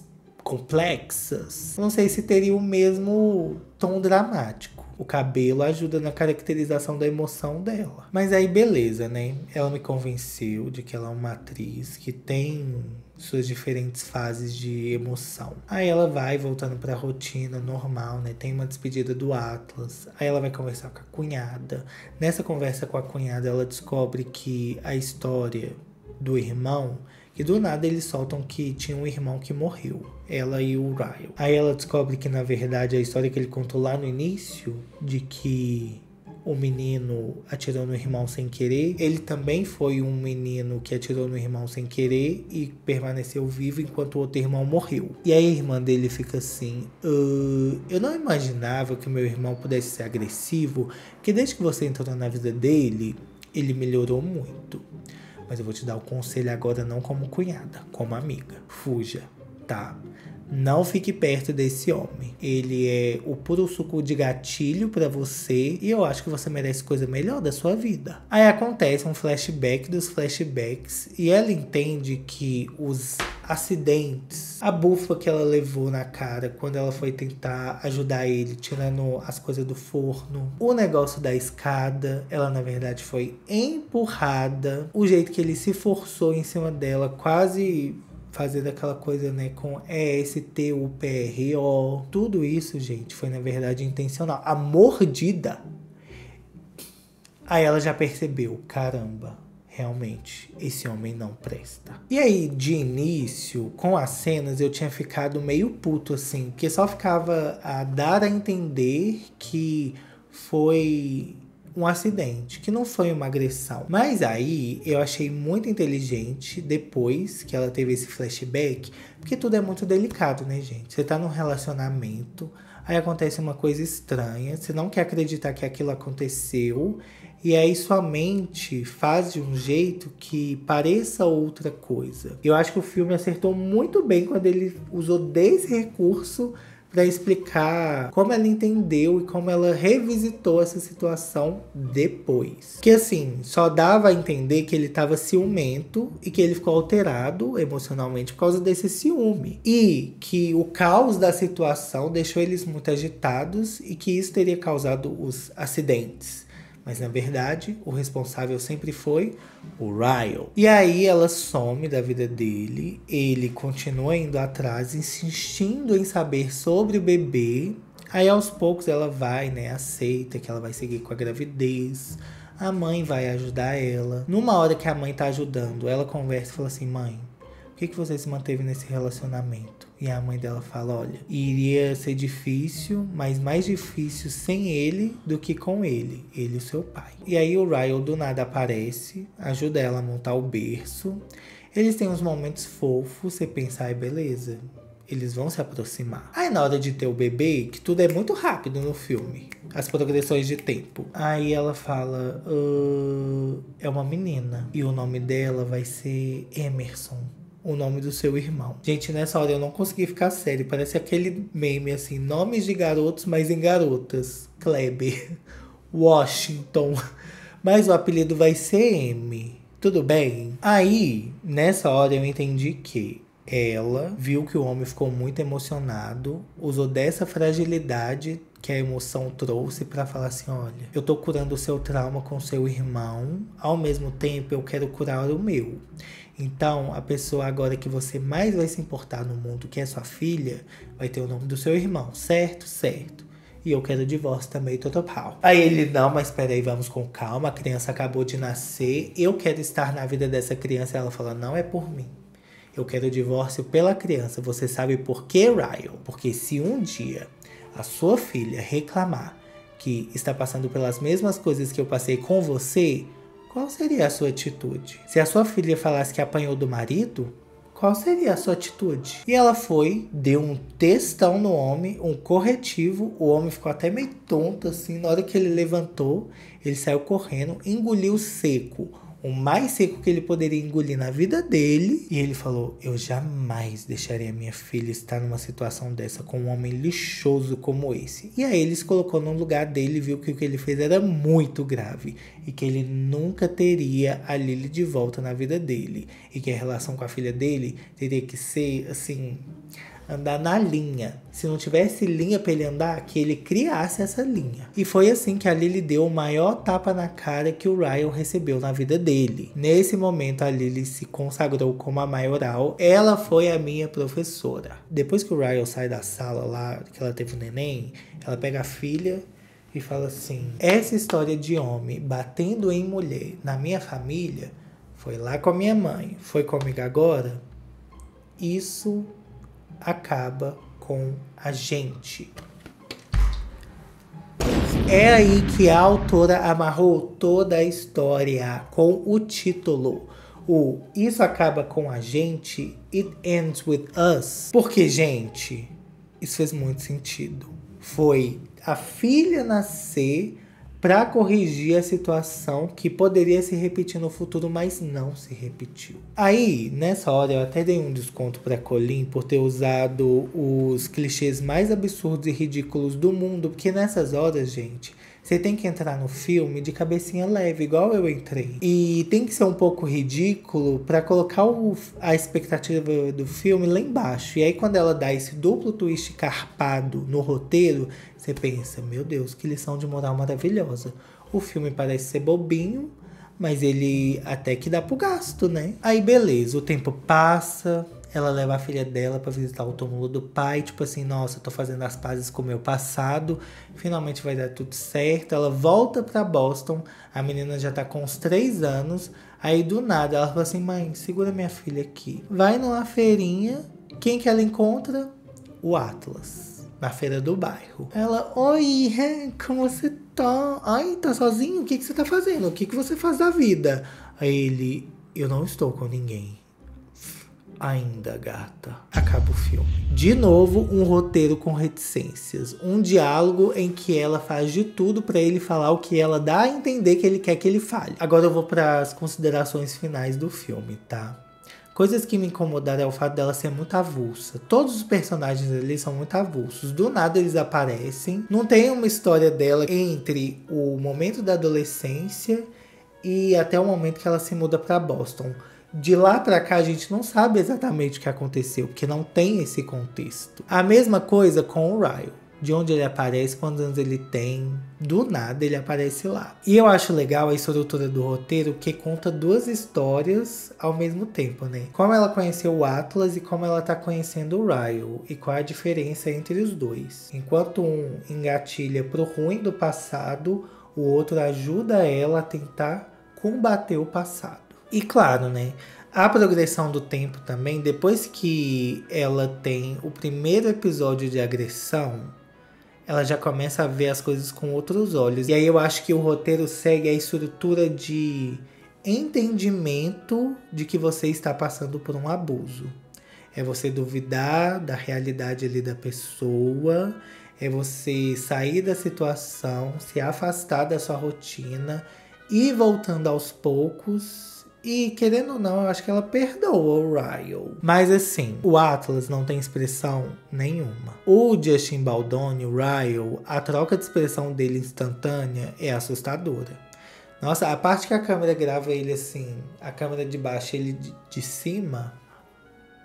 complexas, não sei se teria o mesmo tom dramático. O cabelo ajuda na caracterização da emoção dela. Mas aí beleza, né? Ela me convenceu de que ela é uma atriz que tem suas diferentes fases de emoção. Aí ela vai voltando pra rotina normal, né? Tem uma despedida do Atlas. Aí ela vai conversar com a cunhada. Nessa conversa com a cunhada, ela descobre que a história do irmão, que do nada eles soltam que tinha um irmão que morreu, ela e o Ryle. Aí ela descobre que na verdade a história que ele contou lá no início, de que o menino atirou no irmão sem querer, ele também foi um menino que atirou no irmão sem querer e permaneceu vivo enquanto o outro irmão morreu. E aí a irmã dele fica assim, eu não imaginava que meu irmão pudesse ser agressivo, porque desde que você entrou na vida dele, ele melhorou muito. Mas eu vou te dar o conselho agora, não como cunhada, como amiga. Fuja, tá? Não fique perto desse homem. Ele é o puro suco de gatilho pra você e eu acho que você merece coisa melhor da sua vida. Aí acontece um flashback dos flashbacks e ela entende que os acidentes, a bufa que ela levou na cara quando ela foi tentar ajudar ele tirando as coisas do forno, o negócio da escada, ela na verdade foi empurrada, o jeito que ele se forçou em cima dela, quase fazendo aquela coisa, né, com ESTUPRO. Tudo isso, gente, foi na verdade intencional. A mordida. Aí ela já percebeu, caramba, realmente, esse homem não presta. E aí, de início, com as cenas, eu tinha ficado meio puto, assim, porque só ficava a dar a entender que foi um acidente, que não foi uma agressão. Mas aí eu achei muito inteligente depois que ela teve esse flashback, porque tudo é muito delicado, né, gente? Você tá num relacionamento, aí acontece uma coisa estranha, você não quer acreditar que aquilo aconteceu, e aí sua mente faz de um jeito que pareça outra coisa. Eu acho que o filme acertou muito bem quando ele usou desse recurso para explicar como ela entendeu e como ela revisitou essa situação depois. Que assim, só dava a entender que ele estava ciumento e que ele ficou alterado emocionalmente por causa desse ciúme. E que o caos da situação deixou eles muito agitados e que isso teria causado os acidentes. Mas na verdade, o responsável sempre foi o Ryle. E aí ela some da vida dele, ele continua indo atrás, insistindo em saber sobre o bebê. Aí aos poucos ela vai, né, aceita que ela vai seguir com a gravidez. A mãe vai ajudar ela. Numa hora que a mãe tá ajudando, ela conversa e fala assim, mãe, por que você se manteve nesse relacionamento? E a mãe dela fala, olha, iria ser difícil, mas mais difícil sem ele do que com ele e o seu pai. E aí o Ryle do nada aparece, ajuda ela a montar o berço. Eles têm uns momentos fofos, você pensa, ai beleza, eles vão se aproximar. Aí na hora de ter o bebê, que tudo é muito rápido no filme, as progressões de tempo. Aí ela fala, é uma menina e o nome dela vai ser Emerson. O nome do seu irmão. Gente, nessa hora eu não consegui ficar sério. Parece aquele meme assim, nomes de garotos, mas em garotas. Kleber, Washington. Mas o apelido vai ser M. Tudo bem? Aí, nessa hora eu entendi que ela viu que o homem ficou muito emocionado, usou dessa fragilidade que a emoção trouxe pra falar assim, olha, eu tô curando o seu trauma com seu irmão, ao mesmo tempo eu quero curar o meu. Então, a pessoa agora que você mais vai se importar no mundo, que é sua filha, vai ter o nome do seu irmão, certo? Certo. E eu quero divórcio também, total. Aí ele, não, mas peraí, vamos com calma, a criança acabou de nascer, eu quero estar na vida dessa criança. Ela fala, não é por mim. Eu quero divórcio pela criança. Você sabe por quê, Ryan? Porque se um dia a sua filha reclamar que está passando pelas mesmas coisas que eu passei com você, qual seria a sua atitude? Se a sua filha falasse que apanhou do marido, qual seria a sua atitude? E ela foi, deu um textão no homem, um corretivo. O homem ficou até meio tonto assim. Na hora que ele levantou, ele saiu correndo, engoliu seco. O mais seco que ele poderia engolir na vida dele. E ele falou, eu jamais deixaria minha filha estar numa situação dessa com um homem lixoso como esse. E aí ele se colocou no lugar dele e viu que o que ele fez era muito grave. E que ele nunca teria a Lily de volta na vida dele. E que a relação com a filha dele teria que ser, assim, andar na linha. Se não tivesse linha pra ele andar, que ele criasse essa linha. E foi assim que a Lily deu o maior tapa na cara que o Ryan recebeu na vida dele. Nesse momento, a Lily se consagrou como a maioral. Ela foi a minha professora. Depois que o Ryan sai da sala lá, que ela teve o neném, ela pega a filha e fala assim, essa história de homem batendo em mulher na minha família, foi lá com a minha mãe, foi comigo agora, isso acaba com a gente. É aí que a autora amarrou toda a história com o título. O Isso Acaba com a Gente, It Ends With Us. Porque, gente, isso fez muito sentido. Foi a filha nascer para corrigir a situação que poderia se repetir no futuro, mas não se repetiu. Aí, nessa hora, eu até dei um desconto para Colin por ter usado os clichês mais absurdos e ridículos do mundo, porque nessas horas, gente, você tem que entrar no filme de cabecinha leve, igual eu entrei. E tem que ser um pouco ridículo para colocar a expectativa do filme lá embaixo. E aí, quando ela dá esse duplo twist carpado no roteiro, você pensa, meu Deus, que lição de moral maravilhosa. O filme parece ser bobinho, mas ele até que dá pro gasto, né? Aí, beleza, o tempo passa. Ela leva a filha dela pra visitar o túmulo do pai. Tipo assim, nossa, tô fazendo as pazes com o meu passado. Finalmente vai dar tudo certo. Ela volta pra Boston. A menina já tá com uns 3 anos. Aí do nada ela fala assim, mãe, segura minha filha aqui. Vai numa feirinha. Quem que ela encontra? O Atlas. Na feira do bairro. Ela, oi, como você tá? Ai, tá sozinho? O que você tá fazendo? O que você faz da vida? Aí ele, eu não estou com ninguém. Ainda, gata. Acaba o filme. De novo, um roteiro com reticências. Um diálogo em que ela faz de tudo pra ele falar o que ela dá a entender que ele quer que ele fale. Agora eu vou pras considerações finais do filme, tá? Coisas que me incomodaram é o fato dela ser muito avulsa. Todos os personagens ali são muito avulsos. Do nada eles aparecem. Não tem uma história dela entre o momento da adolescência e até o momento que ela se muda pra Boston. De lá pra cá a gente não sabe exatamente o que aconteceu, porque não tem esse contexto. A mesma coisa com o Ryan. De onde ele aparece, quantos anos ele tem, do nada ele aparece lá. E eu acho legal a estrutura do roteiro, que conta 2 histórias ao mesmo tempo, né? Como ela conheceu o Atlas e como ela tá conhecendo o Ryan. E qual a diferença entre os dois. Enquanto um engatilha pro ruim do passado, o outro ajuda ela a tentar combater o passado. E claro, né? A progressão do tempo também, depois que ela tem o primeiro episódio de agressão, ela já começa a ver as coisas com outros olhos. E aí eu acho que o roteiro segue a estrutura de entendimento de que você está passando por um abuso. É você duvidar da realidade ali da pessoa, é você sair da situação, se afastar da sua rotina, ir voltando aos poucos. E, querendo ou não, eu acho que ela perdoa o Ryan. Mas assim, o Atlas não tem expressão nenhuma. O Justin Baldoni, o Ryan, a troca de expressão dele instantânea é assustadora. Nossa, a parte que a câmera grava ele assim, a câmera de baixo ele de cima,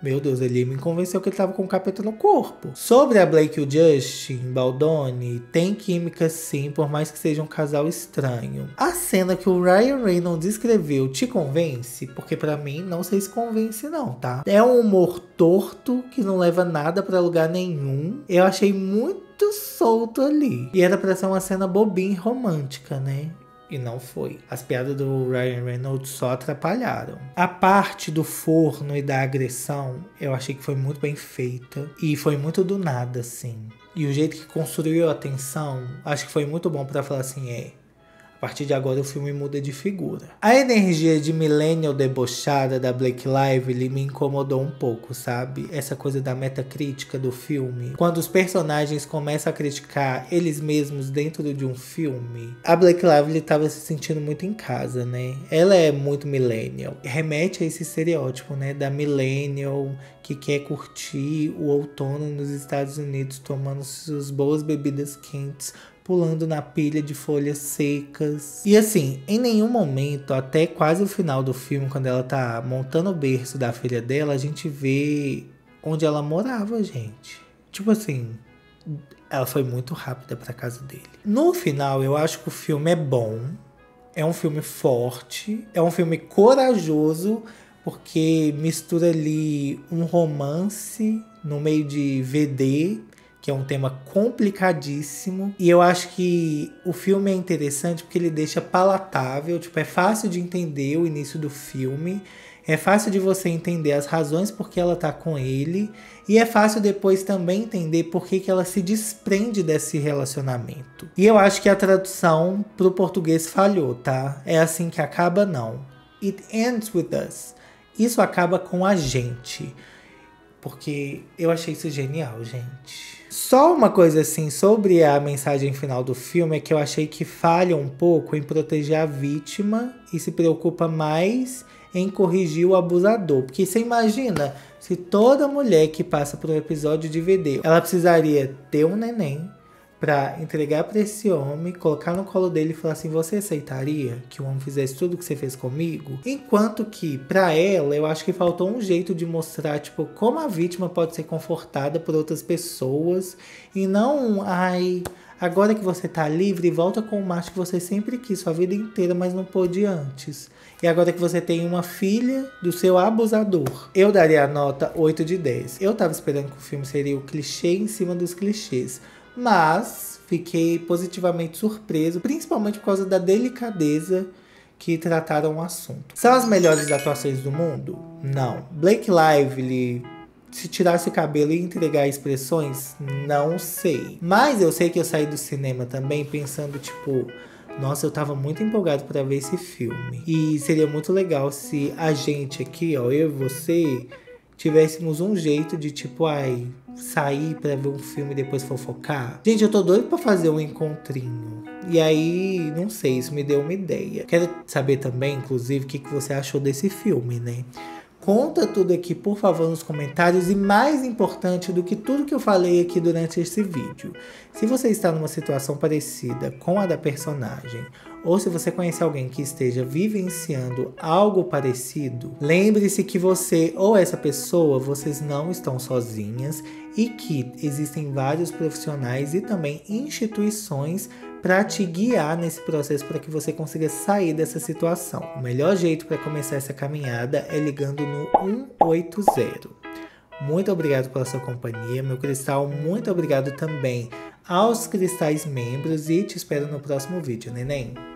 Meu Deus, ele me convenceu que ele tava com o capeta no corpo. Sobre a Blake e o Justin Baldoni, tem química sim, por mais que seja um casal estranho. A cena que o Ryan Reynolds escreveu te convence? Porque pra mim não sei se convence não, tá? É um humor torto que não leva nada pra lugar nenhum. Eu achei muito solto ali. E era pra ser uma cena bobinha e romântica, né? E não foi. As piadas do Ryan Reynolds só atrapalharam. A parte do forno e da agressão, eu achei que foi muito bem feita. E foi muito do nada, assim. E o jeito que construiu a tensão, acho que foi muito bom pra falar assim, a partir de agora o filme muda de figura. A energia de millennial debochada da Blake Lively me incomodou um pouco, sabe? Essa coisa da metacrítica do filme. Quando os personagens começam a criticar eles mesmos dentro de um filme, a Blake Lively estava se sentindo muito em casa, né? Ela é muito millennial. Remete a esse estereótipo, né? Da millennial que quer curtir o outono nos Estados Unidos, tomando suas boas bebidas quentes, pulando na pilha de folhas secas. E assim, em nenhum momento, até quase o final do filme, quando ela tá montando o berço da filha dela, a gente vê onde ela morava, gente. Tipo assim, ela foi muito rápida pra casa dele. No final, eu acho que o filme é bom. É um filme forte. É um filme corajoso, porque mistura ali um romance no meio de VD, que é um tema complicadíssimo. E eu acho que o filme é interessante porque ele deixa palatável, tipo, é fácil de entender o início do filme, é fácil de você entender as razões por que ela tá com ele, e é fácil depois também entender por que ela se desprende desse relacionamento. E eu acho que a tradução pro português falhou, tá? É assim que acaba, não. It ends with us. Isso acaba com a gente. Porque eu achei isso genial, gente. Só uma coisa assim sobre a mensagem final do filme é que eu achei que falha um pouco em proteger a vítima e se preocupa mais em corrigir o abusador. Porque você imagina, se toda mulher que passa por um episódio de VD, ela precisaria ter um neném pra entregar pra esse homem, colocar no colo dele e falar assim, você aceitaria que o homem fizesse tudo que você fez comigo? Enquanto que, pra ela, eu acho que faltou um jeito de mostrar, tipo, como a vítima pode ser confortada por outras pessoas e não, agora que você tá livre, volta com o macho que você sempre quis sua vida inteira, mas não pôde antes. E agora que você tem uma filha do seu abusador. Eu daria a nota 8 de 10. Eu tava esperando que o filme seria o clichê em cima dos clichês. Mas fiquei positivamente surpreso, principalmente por causa da delicadeza que trataram o assunto. São as melhores atuações do mundo? Não. Blake Lively, se tirasse o cabelo e entregar expressões? Não sei. Mas eu sei que eu saí do cinema também pensando, tipo, nossa, eu tava muito empolgado pra ver esse filme. E seria muito legal se a gente aqui, ó, eu e você, tivéssemos um jeito de, tipo, sair pra ver um filme e depois fofocar. Gente, eu tô doido pra fazer um encontrinho. E aí, não sei, isso me deu uma ideia. Quero saber também, inclusive, o que você achou desse filme, né? Conta tudo aqui, por favor, nos comentários. E mais importante do que tudo que eu falei aqui durante esse vídeo, se você está numa situação parecida com a da personagem, ou se você conhece alguém que esteja vivenciando algo parecido, lembre-se que você ou essa pessoa, vocês não estão sozinhas e que existem vários profissionais e também instituições para te guiar nesse processo para que você consiga sair dessa situação. O melhor jeito para começar essa caminhada é ligando no 180. Muito obrigado pela sua companhia, meu cristal. Muito obrigado também aos cristais membros e te espero no próximo vídeo, neném.